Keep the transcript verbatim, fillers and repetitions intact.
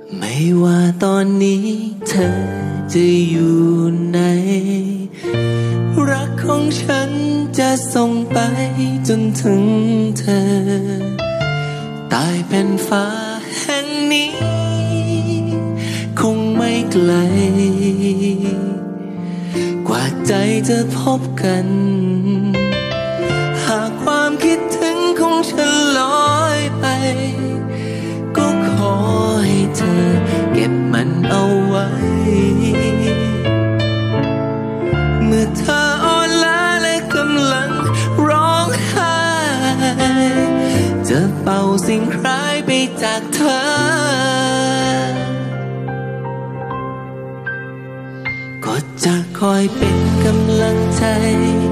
ไม่ว่าตอนนี้เธอจะอยู่ไหนรักของฉันจะส่งไปจนถึงเธอใต้แผ่นฟ้าแห่งนี้คงไม่ไกลกว่าใจจะพบกันหากความคิดถึงของฉันลอยไปก็ขอให้เธอเก็บมันเอาไว้เมื่อเธออ่อนล้าและกำลังร้องไห้จะเป่าสิ่งร้ายไปจากเธอก็จะคอยเป็นกำลังใจ